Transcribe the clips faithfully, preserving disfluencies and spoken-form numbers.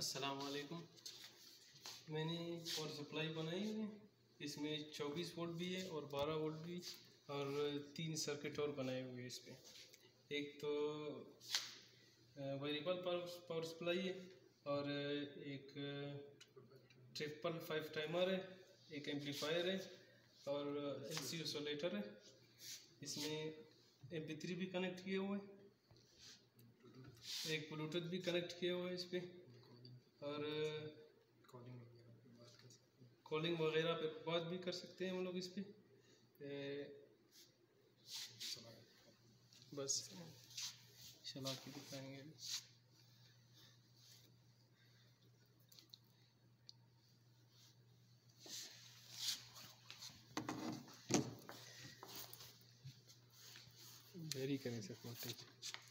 अस्सलाम वालेकुम। मैंने पावर सप्लाई बनाई है, इसमें चौबीस वोल्ट भी है और बारह वोल्ट भी, और तीन सर्किट और बनाए हुए हैं इस पर। एक तो वेरिएबल पावर पावर सप्लाई है, और एक ट्रिपल फाइव टाइमर है, एक एम्पलीफायर है और एल सी ओसिलेटर है। इसमें एम पी थ्री भी कनेक्ट किए हुए हैं, एक ब्लूटूथ भी कनेक्ट किया हुआ है इस पर, और कॉलिंग वगैरह पे बात भी कर सकते हैं हम लोग इस पर। बस चला के दिखाएंगे। वेरी करें सर वोल्टेज,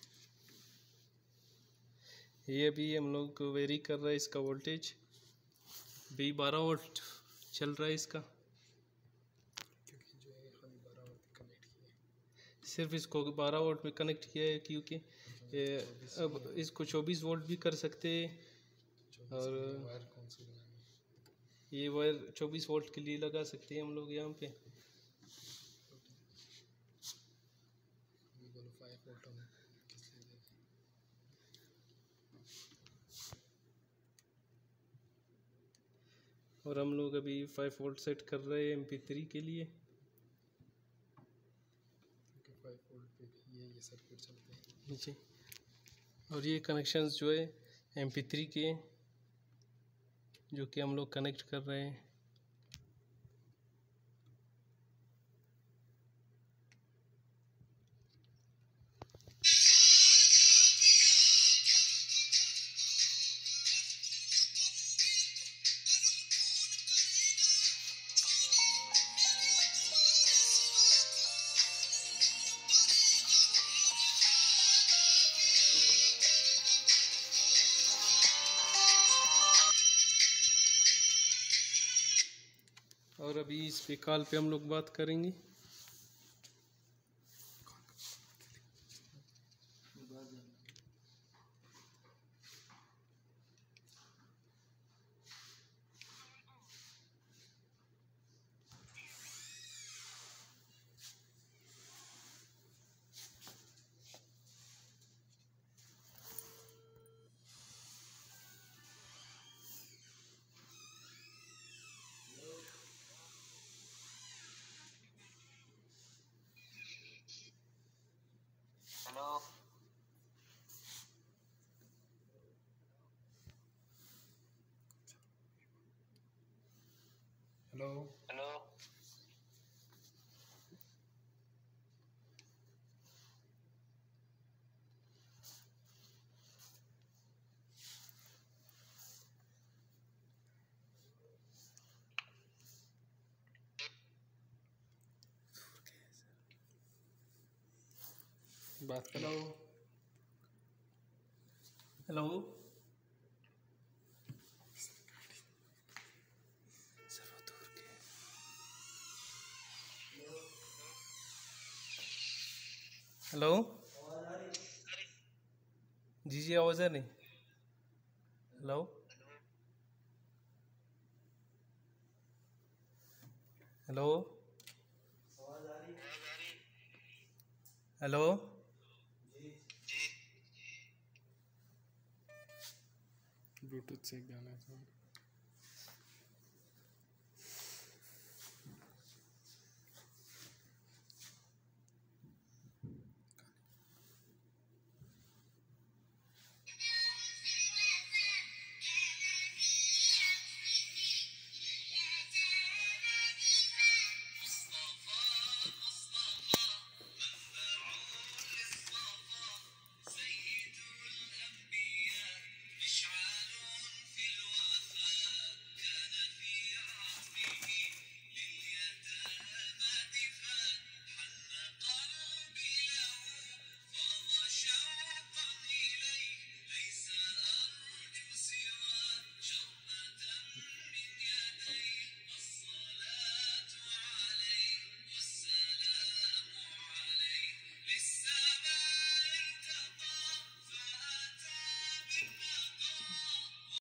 ये अभी हम लोग वेरी कर रहे हैं इसका वोल्टेज। भी बारह वोल्ट चल रहा है इसका, क्योंकि जो है हम बारह वोल्ट पे कनेक्ट किए, सिर्फ इसको बारह वोल्ट में कनेक्ट किया है, क्योंकि अब इसको चौबीस वोल्ट भी कर सकते हैं। और वायर कौन सी लगानी है, ये वायर चौबीस वोल्ट के लिए लगा सकते हैं हम लोग यहाँ पे। और हम लोग अभी फाइव वोल्ट सेट कर रहे हैं एम पी थ्री के लिए, फाइव वोल्ट पे भी ये ये सर्किट चलते हैं नीचे। और ये कनेक्शंस जो है एम पी थ्री के, जो कि हम लोग कनेक्ट कर रहे हैं। और अभी इस पे कॉल पे हम लोग बात करेंगे। हेलो हेलो हेलो बात करो। हेलो हेलो, जी जी आवाज़ आ रही। हेलो हेलो हेलो, ब्लूटूथ से गाना है।